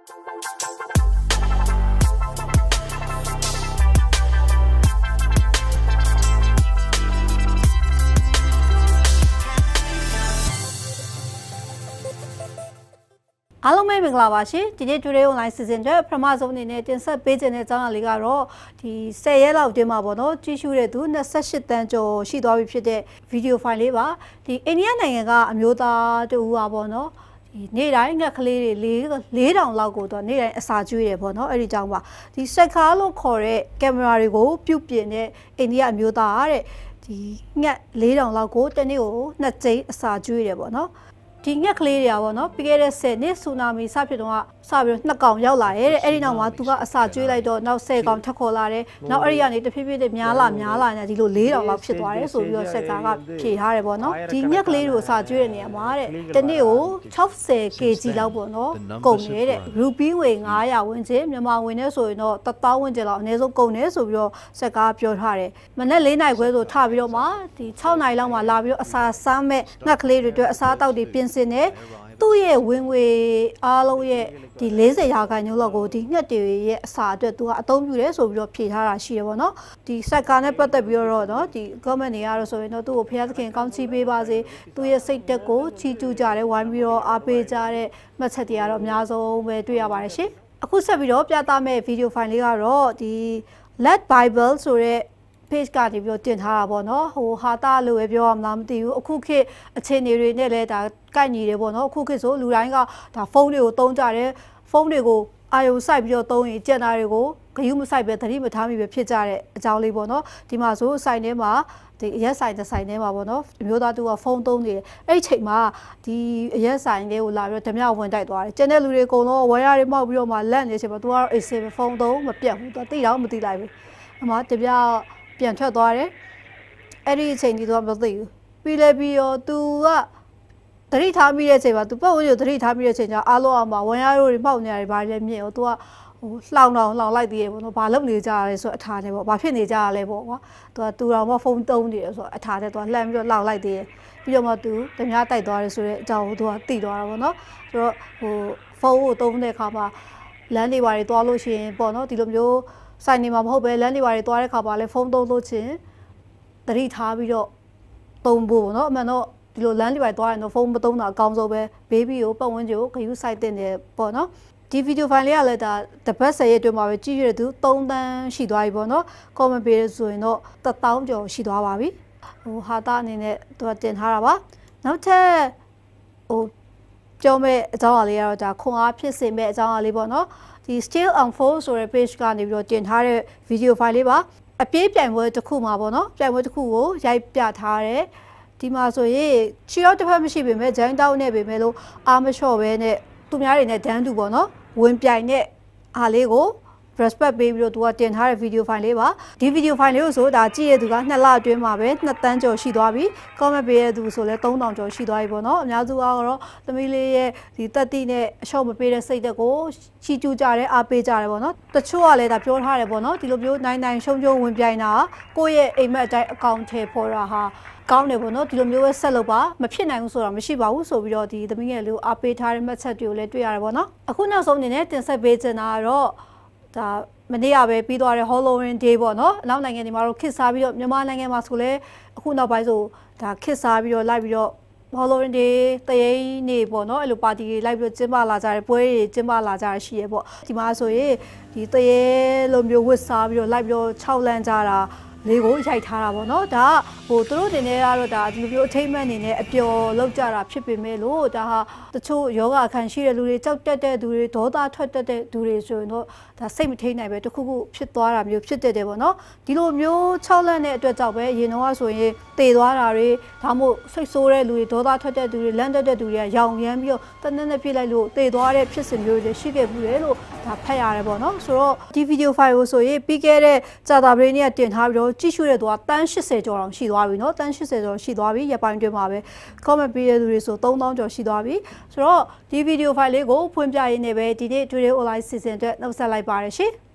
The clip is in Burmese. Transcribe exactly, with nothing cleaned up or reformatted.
အားလုံးပဲမင်္ဂလာပါရှင်ဒီနေ့ Today Online Season အတွက်ပထမဆုံးအနေနဲ့တင်ဆက်ပေးခြင်းတဲ့အကြောင်းအရာလေးကတော့ဒီဆယ်ရက်လောက်တွင်းမှာပေါ့နော်ကြီးစုတဲ့သူ၂၈တန်းကျော်ရှိသွားပြီဖြစ်တဲ့ဗီဒီယိုဖိုင်လေးပါဒီအိန္ဒိယနိုင်ငံကအမျိုးသားတူဦးပါပေါ့နော်ဒီနေ့တိုင်းငှက်ကလေးတွေ၄ထောင်လောက်ကိုတော့နေ့တိုင်းအစာကျွေးတယ်ပေါ့နော်အဲ့ဒီကြောင့်ပါဒီစက်ကားလို့ခေါ်တဲ့ကင်မရာတွေကိုပြုတ်ပြင်တဲ့အိန္ဒိယအမျိုးသားတဲ့ဒီငှက်၄ထောင်လောက်ကိုတစ်နေ့ကိုနှစ်ကြိမ်အစာကျွေးတယ်ပေါ့နော်ဒီငှက်ကလေးတွေကပေါ့နော်ပြီးခဲ့တဲ့ဆယ်နှစ်ဆူနာမီစဖြစ်တော့စပြီးတော့နှစ်ကောင်ရောက်လာတယ်တဲ့အဲ့ဒီနောက်မှာသူကအစာကျွေးလိုက်တော့နောက်ဆယ်ကောင်ထပ်ခေါ်လာတယ်နောက်အဲ့ဒီကနေတဖြည်းဖြည်းနဲ့များလာများလာနေဒီလို၄ထောင်လောက်ဖြစ်သွားတယ်ဆိုပြီးတော့ဆက်ကကဖြေထားတယ်ပေါ့နော်ဒီငှက်ကလေးတွေကိုအစာကျွေးတဲ့နေရာမှာတဲ့တနေ့ကို၆၀ကီဂျီလောက်ပေါ့နော်ကုန်နေတဲ့ရူပီငွေ၅ရာဝန်းကျင်မြန်မာငွေနဲ့ဆိုရင်တော့တစ်သောင်းဝန်းကျင်လောက်အနည်းဆုံးကုန်နေဆိုပြီးတော့ဆက်ကပြောထားတယ်မနေ့၄နိုင်ခွဲဆိုထပြီးတော့မှဒီ၆နိုင်လောက်မှလာပြီးတော့အစာစားမဲ့ငှက်ကလေးတွေအတွက်အစာတောက်တွေပြင်ဆင်နေသူ့ရဲ့ဝင်ငွေအားလုံးရဲ့ဒီ၄၀ရာခိုင်နှုန်းလောက်ကိုဒီငှက်တွေရဲ့အစာအတွက်သူကအသုံးပြုတယ်ဆိုပြီးတော့ဖြေထားတာရှိရပါတော့ဒီစက်ကာနဲ့ပတ်သက်ပြီးတော့เนาะဒီ comment တွေကတော့ဆိုရင်တော့သူ့ကိုဖျားသခင်ကောင်းချီးပေးပါစေသူ့ရဲ့စိတ်တက်ကိုချီးကျူးကြတယ်ဝိုင်းပြီးတော့အားပေးကြတဲ့မှတ်ချက်တွေကတော့အများဆုံးပဲတွေ့ရပါတယ်ရှင်အခုဆက်ပြီးတော့ပြသမယ့်ဗီဒီယိုဖိုင်လေးကတော့ဒီ Let Bible ဆိုတဲ့page ကနေပြီးတော့တင်ထားတာပေါ့နော်ဟိုဟာတာလို့ပဲပြောရမလားမသိဘူးအခုခေတ်အခြေအနေတွေနဲ့လည်းဒါကိုက်ညီတယ်ပေါ့နော်အခုခေတ်ဆိုလူတိုင်းကဒါဖုန်းတွေကိုသုံးကြတယ်ဖုန်းတွေကိုအာရုံစိုက်ပြီးတော့သုံးရင်ကြက်နာတွေကိုဂယုမစိုက်ပဲသတိမထားမိပဲဖြစ်ကြတဲ့အကြောင်းလေးပေါ့နော်ဒီမှာဆိုဆိုင်ထဲမှာဒီအရက်ဆိုင်တဲ့ဆိုင်ထဲမှာပေါ့နော်အမျိုးသားသူကဖုန်းသုံးနေတယ်အဲ့ဒီချိန်မှာဒီအရက်ဆိုင်လေးကိုလာပြီးတော့ဓမြဝင်တိုက်သွားတယ်ကျန်တဲ့လူတွေအကုန်လုံးဝယ်ရတွေမောက်ပြီးတော့မှလက်နေချိန်မှာသူကတော့အေးဆေးပဲဖုန်းသုံးမပြတ်ဘူးသူတိတော့မတိလိုက်ဘူးအမတပြပြန်ထွက်သွားတယ်အဲ့ဒီအချိန်ကြီးတော့မသိဘူးပြီးလဲပြီးတော့ तू ကသတိထားမိတဲ့အချိန်မှာ तू ပတ်ဝန်းကျင်သတိထားမိတဲ့အချိန်ကျအားလုံးအမှာဝန်ရတို့တွေပေါက်နေရတယ်ဘာလဲမြင်ရော तू ကဟိုလှောင်တောင်လှောင်လိုက်သေးတယ်ပေါ့နော်ဘာလုပ်နေကြရလဲဆိုအထားနဲ့ပေါ့ဘာဖြစ်နေကြရလဲပေါ့ကွာ तू က तू တော်မှဖုန်းသုံးနေတယ်ဆိုအထားနဲ့ तू လှမ်းပြီးတော့လှောင်လိုက်သေးတယ်ပြီးတော့မှ तू ဓမြတိုက်သွားတယ်ဆိုတဲ့အကြောင်းကို तू ကသိသွားတာပေါ့နော်ဆိုတော့ဟိုဖုန်းကိုသုံးတဲ့အခါမှာလမ်းတွေဘာတွေသွားလို့ရှိရင်ပေါ့နော်ဒီလိုမျိုးဆိုင်နေမှာမဟုတ်ပဲလမ်းတွေဘာတွေသွားတဲ့ခါပါလဲဖုန်းသုံးလို့ချင်းသတိထားပြီးတော့သုံးဖို့ပေါ့နော်အမှန်တော့ဒီလိုလမ်းတွေဘာတွေသွားရင်တော့ဖုန်းမသုံးတာအကောင်းဆုံးပဲဘေဘီကိုပတ်ဝန်းကျင်ကိုဂရုစိုက်တဲ့နေပေါ့နော်ဒီဗီဒီယိုဖိုင်လေးကလည်းဒါတပတ်ဆယ်ရက်အတွင်းမှာပဲကြည့်ရတဲ့သူ၃တန်းရှိသွားပြီပေါ့နော် comment ပေးရဆိုရင်တော့တစ်သောင်းကျော်ရှိသွားပါပြီဟိုဟာတာအနေနဲ့သူကတင်ထားတာပါနောက်ထပ်ဟိုပြောမဲ့အကြောင်းအရာလေးကတော့ဒါခွန်အားဖြစ်စေမဲ့အကြောင်းအရာလေးပေါ့နော်ဒီ Still on Fold ဆိုတဲ့ page ကနေပြီးတော့တင်ထားတဲ့ video file လေးပါအပြေးပြိုင်ပွဲတစ်ခုမှာပေါ့နော်ပြိုင်ပွဲတစ်ခုကိုရိုက်ပြထားတယ်ဒီမှာဆိုရင်ချီရောတစ်ဖက်မရှိပေမဲ့ဂျိုင်းတောက်နေပေမဲ့လို့အာမလျှော့ပဲနဲ့သူများတွေနဲ့ဒန်းတူပေါ့နော်ဝင်ပြိုင်တဲ့အားလေးကို respect ပေးပြီးတော့သူကတင်ထားတဲ့ video file လေးပါဒီ video file လေးကိုဆိုဒါကြည့်ရသူကနှစ်လအတွင်းမှာပဲနှစ်တန်းကျော်ရှိသွားပြီ comment ပေးရသူဆိုလဲသုံးထောင်ကျော်ရှိသွားပြီပေါ့နော်အများစုကတော့သမီးလေးရဲ့ဒီတက်တိနဲ့အလျှော့မပေးတဲ့စိတ်သက်ကိုချီကျူးကြတယ်အားပေးကြတယ်ပေါ့နော်တချို့ကလည်းဒါပြောထားတယ်ပေါ့နော်ဒီလိုမျိုးနိုင်နိုင်ရှုံရှုံဝင်ပြိုင်တာကိုယ့်ရဲ့အိမ်မက်အတိုင်းအကောင့်ထဲပေါ်တာဟာကောင်းတယ်ပေါ့နော်ဒီလိုမျိုးပဲဆက်လုပ်ပါမဖြစ်နိုင်ဘူးဆိုတာမရှိပါဘူးဆိုပြီးတော့ဒီသမီးငယ်လေးကိုအားပေးထားတဲ့မှတ်ချက်တွေကိုလည်းတွေ့ရတယ်ပေါ့နော်အခုနောက်ဆုံးအနေနဲ့တင်ဆက်ပေးချင်တာကတော့ဒါမနေ့ကပဲပြီးသွားတဲ့ Halloween Day ပေါ့နော်အနောက်နိုင်ငံတွေမှာတော့ခစ်စားပြီးတော့မြန်မာနိုင်ငံမှာဆိုလဲအခုနောက်ပိုင်းဆိုဒါခစ်စားပြီးတော့လိုက်ပြီးတော့ Halloween Day တရေနေပေါ့နော်အဲ့လိုပါတီတွေလိုက်ပြီးတော့ကျင်းပလာကြတယ်ပွဲတွေကျင်းပလာကြရရှိရပေါ့ဒီမှာဆိုရင်ဒီတရေလိုမျိုးဝတ်စားပြီးတော့လိုက်ပြီးတော့ခြောက်လန့်ကြတာလေးကိုရိုက်ထားတာပေါ့နော်ဒါကဟိုသူတို့တင်နေရတော့ဒါဒီလိုမျိုးအထိမ့်မှန်နေနဲ့အပျော်လောက်ကြတာဖြစ်ပေမဲ့လို့ဒါဟာတချို့ယောဂအခန်းရှိတဲ့လူတွေကြောက်တက်တဲ့သူတွေဒေါသထွက်တက်တဲ့သူတွေဆိုရင်တော့ဒါစိတ်မထိန်နိုင်ပဲတခုခုဖြစ်သွားတာမျိုးဖြစ်တတ်တယ်ပေါ့နော်ဒီလိုမျိုးခြောက်လန့်တဲ့အတွက်ကြောင့်ပဲအရင်တော့ဆိုရင်တေသွားတာတွေဒါမှမဟုတ်စိတ်ဆိုးတဲ့လူတွေဒေါသထွက်တဲ့သူတွေလန့်တက်တဲ့သူတွေကရောင်ရမ်းပြီးတော့တနက်နဲ့ပြစ်လိုက်လို့တေသွားတဲ့ဖြစ်စဉ်မျိုးတွေရှိခဲ့ဘူးလေလို့ဒါဖတ်ရတယ်ပေါ့နော်ဆိုတော့ဒီဗီဒီယိုဖိုင်ကိုဆိုရင်ပြီးခဲ့တဲ့ကြာတာပရိနေ့ကတင်ထားပြီးတော့ကြည့်ရှုတဲ့သူကတန်း၈၀ကျော်တောင်ရှိသွားပြီเนาะတန်း၈၀ကျော်ရှိသွားပြီရက်ပိုင်းတွင်းမှာပဲ comment ပေးတဲ့သူတွေဆိုသုံးသောင်းကျော်ရှိသွားပြီဆိုတော့ဒီဗီဒီယိုဖိုင်လေးကိုဖွင့်ပြရင်းနဲ့ပဲဒီနေ့ Today Online Season အတွက်နှုတ်ဆက်လိုက်ပါတယ်ရှင်